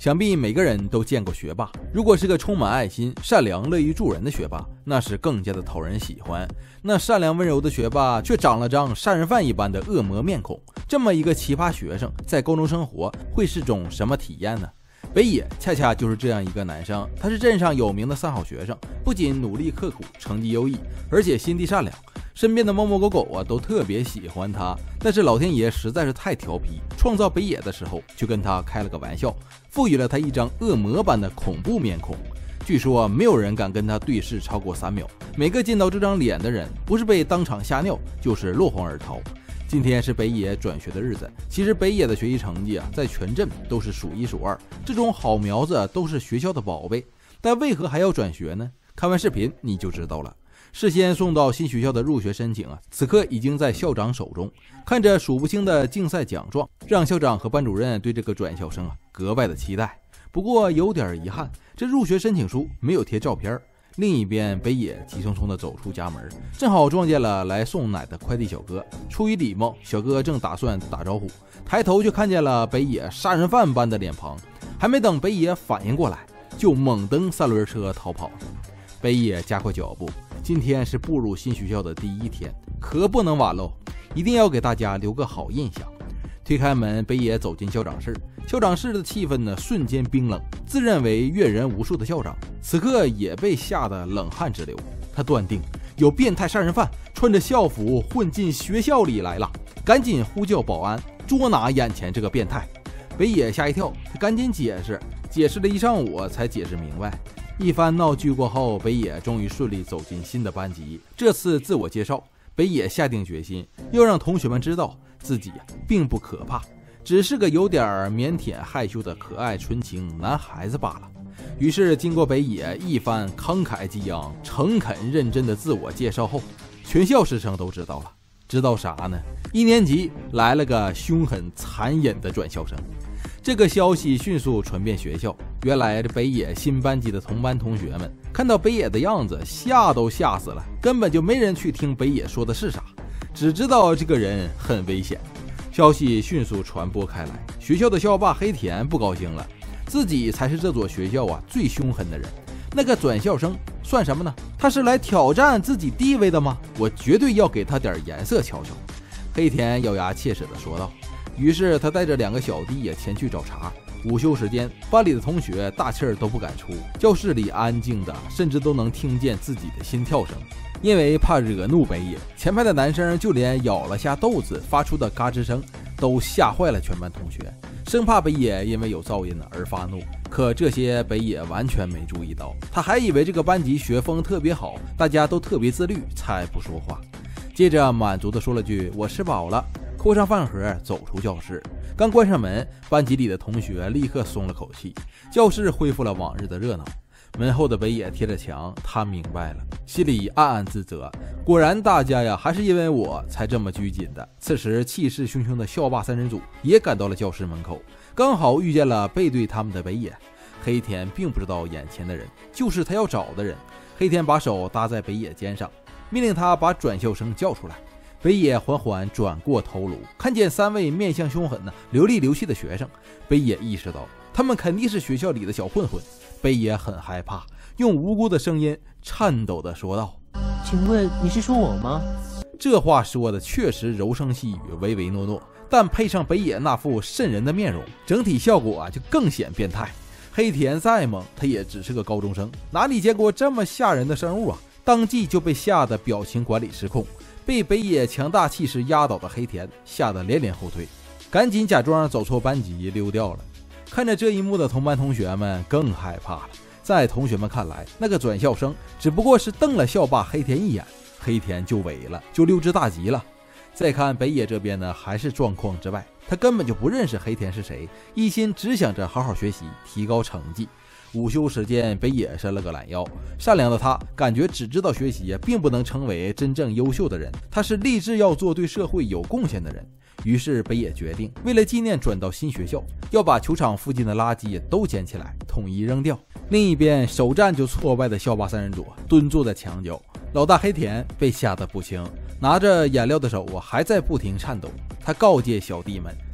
想必每个人都见过学霸，如果是个充满爱心、善良、乐于助人的学霸，那是更加的讨人喜欢。那善良温柔的学霸却长了张杀人犯一般的恶魔面孔，这么一个奇葩学生在高中生活会是种什么体验呢？北野恰恰就是这样一个男生，他是镇上有名的三好学生，不仅努力刻苦，成绩优异，而且心地善良，身边的猫猫狗狗都特别喜欢他。但是老天爷实在是太调皮，创造北野的时候就跟他开了个玩笑，赋予了他一张恶魔般的恐怖面孔。据说没有人敢跟他对视超过3秒，每个见到这张脸的人不是被当场吓尿，就是落荒而逃。今天是北野转学的日子，其实北野的学习成绩在全镇都是数1数2，这种好苗子都是学校的宝贝，但为何还要转学呢？看完视频你就知道了。事先送到新学校的入学申请此刻已经在校长手中，看着数不清的竞赛奖状，让校长和班主任对这个转校生格外的期待。不过有点遗憾，这入学申请书没有贴照片。另一边，北野急匆匆地走出家门，正好撞见了来送奶的快递小哥。出于礼貌，小哥正打算打招呼，抬头就看见了北野杀人犯般的脸庞。还没等北野反应过来，就猛蹬3轮车逃跑。北野加快脚步，今天是步入新学校的第1天，可不能晚喽，一定要给大家留个好印象。推开门，北野走进校长室，校长室的气氛瞬间冰冷。自认为阅人无数的校长，此刻也被吓得冷汗直流。他断定有变态杀人犯穿着校服混进学校里来了，赶紧呼叫保安捉拿眼前这个变态。北野吓一跳，他赶紧解释了一上午才解释明白。一番闹剧过后，北野终于顺利走进新的班级。这次自我介绍，北野下定决心要让同学们知道自己并不可怕，只是个有点腼腆害羞的可爱纯情男孩子罢了。于是经过北野一番慷慨激昂、诚恳认真的自我介绍后，全校师生都知道了。知道啥呢？1年级来了个凶狠残忍的转校生。这个消息迅速传遍学校，原来北野新班级的同班同学们看到北野的样子，吓都吓死了，根本就没人去听北野说的是啥，只知道这个人很危险。消息迅速传播开来，学校的校霸黑田不高兴了，自己才是这所学校最凶狠的人。那个转校生算什么呢？他是来挑战自己地位的吗？我绝对要给他点颜色瞧瞧。黑田咬牙切齿地说道。于是他带着2个小弟前去找茬。午休时间，班里的同学大气儿都不敢出，教室里安静的甚至都能听见自己的心跳声。因为怕惹怒北野，前排的男生就连咬了下豆子发出的嘎吱声都吓坏了全班同学，生怕北野因为有噪音而发怒。可这些北野完全没注意到，他还以为这个班级学风特别好，大家都特别自律，才不说话。接着满足地说了句我吃饱了，扣上饭盒走出教室。刚关上门，班级里的同学立刻松了口气，教室恢复了往日的热闹。门后的北野贴着墙，他明白了，心里暗暗自责，果然大家还是因为我才这么拘谨的。此时气势汹汹的校霸3人组也赶到了教室门口，刚好遇见了背对他们的北野。黑田并不知道眼前的人就是他要找的人。黑田把手搭在北野肩上，命令他把转校生叫出来。北野缓缓转过头颅，看见3位面相凶狠流里流气的学生。北野意识到他们肯定是学校里的小混混。北野很害怕，用无辜的声音颤抖地说道： 请问你是说我吗？ 这话说的确实柔声细语，唯唯诺诺，但配上北野那副瘆人的面容，整体效果就更显变态。黑田再猛，他也只是个高中生，哪里见过这么吓人的生物当即就被吓得表情管理失控。被北野强大气势压倒的黑田吓得连连后退，赶紧假装走错班级溜掉了。看着这一幕的同班同学们更害怕了。在同学们看来，那个转校生只不过是瞪了校霸黑田一眼，黑田就萎了，就溜之大吉了。再看北野这边还是状况之外，他根本就不认识黑田是谁，一心只想着好好学习，提高成绩。午休时间，北野伸了个懒腰。善良的他感觉只知道学习并不能成为真正优秀的人，他是立志要做对社会有贡献的人。于是北野决定，为了纪念转到新学校，要把球场附近的垃圾都捡起来，统一扔掉。另一边，首战就挫败的校霸3人组蹲坐在墙角，老大黑田被吓得不轻，拿着颜料的手还在不停颤抖。他告诫小弟们，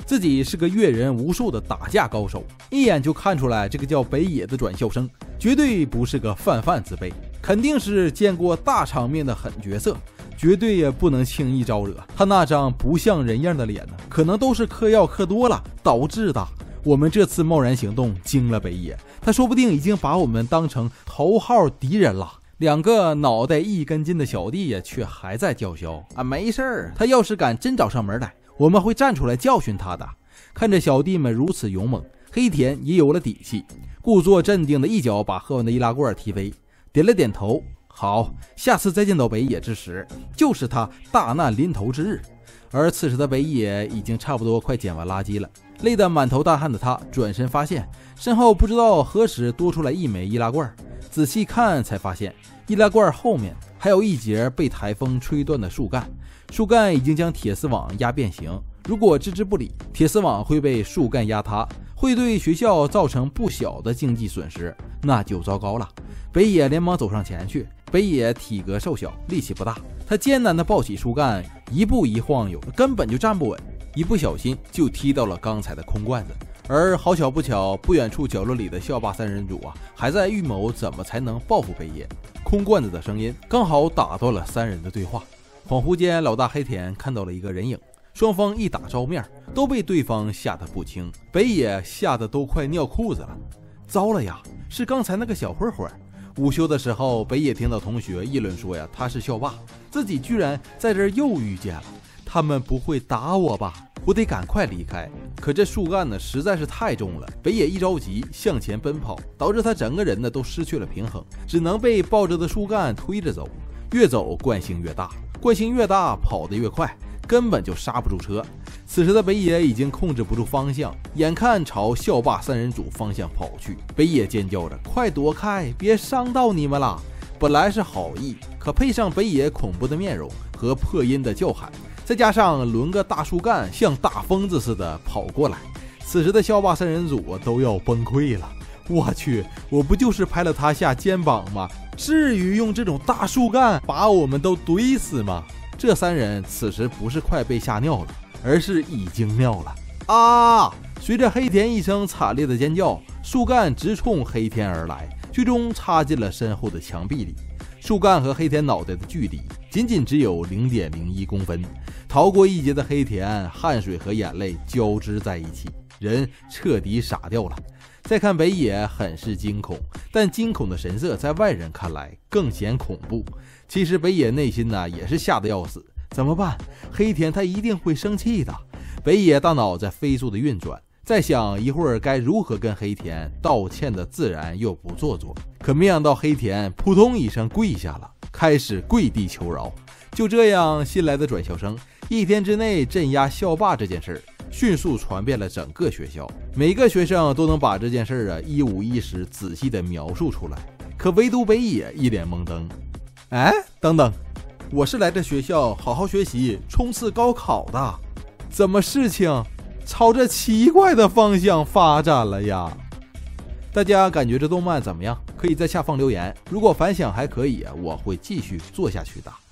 自己是个阅人无数的打架高手，一眼就看出来这个叫北野的转校生绝对不是个泛泛之辈，肯定是见过大场面的狠角色，绝对也不能轻易招惹。他那张不像人样的脸呢，可能都是嗑药嗑多了导致的。我们这次贸然行动惊了北野，他说不定已经把我们当成头号敌人了。两个脑袋一根筋的小弟呀，却还在叫嚣啊，没事儿，他要是敢真找上门来，我们会站出来教训他的。看着小弟们如此勇猛，黑田也有了底气，故作镇定的一脚把喝完的易拉罐踢飞，点了点头，好，下次再见到北野之时，就是他大难临头之日。而此时的北野已经差不多快捡完垃圾了，累得满头大汗的他转身发现身后不知道何时多出来一枚易拉罐，仔细看才发现易拉罐后面还有一截被台风吹断的树干，树干已经将铁丝网压变形，如果置之不理，铁丝网会被树干压塌，会对学校造成不小的经济损失，那就糟糕了。北野连忙走上前去，北野体格瘦小，力气不大，他艰难地抱起树干，一步一晃悠，根本就站不稳，一不小心就踢到了刚才的空罐子。而好巧不巧，不远处角落里的校霸三人组还在预谋怎么才能报复北野。空罐子的声音刚好打断了三人的对话。恍惚间，老大黑田看到了一个人影，双方一打照面，都被对方吓得不轻。北野吓得都快尿裤子了，糟了呀，是刚才那个小混混。午休的时候，北野听到同学议论说呀，他是校霸，自己居然在这儿又遇见了。他们不会打我吧？我得赶快离开。可这树干呢实在是太重了，北野一着急向前奔跑，导致他整个人呢都失去了平衡，只能被抱着的树干推着走。越走惯性越大，惯性越大跑得越快，根本就刹不住车。此时的北野已经控制不住方向，眼看朝校霸三人组方向跑去。北野尖叫着，快躲开，别伤到你们了。本来是好意，可配上北野恐怖的面容和破音的叫喊，再加上抡个大树干像大疯子似的跑过来，此时的校霸三人组都要崩溃了。我去，我不就是拍了他下肩膀吗？至于用这种大树干把我们都怼死吗？这三人此时不是快被吓尿了，而是已经尿了啊！随着黑田一声惨烈的尖叫，树干直冲黑田而来，最终插进了身后的墙壁里。树干和黑田脑袋的距离仅仅只有 0.01 公分，逃过一劫的黑田汗水和眼泪交织在一起，人彻底傻掉了。再看北野很是惊恐，但惊恐的神色在外人看来更显恐怖。其实北野内心也是吓得要死，怎么办？黑田他一定会生气的。北野大脑在飞速的运转，在想一会儿该如何跟黑田道歉的自然又不做作。可没想到黑田扑通一声跪下了，开始跪地求饶。就这样，新来的转校生一天之内镇压校霸这件事迅速传遍了整个学校，每个学生都能把这件事一五一十仔细地描述出来。可唯独北野一脸懵登。哎，等等，我是来这学校好好学习冲刺高考的，怎么事情朝着奇怪的方向发展了呀？大家感觉这动漫怎么样？可以在下方留言，如果反响还可以，我会继续做下去的。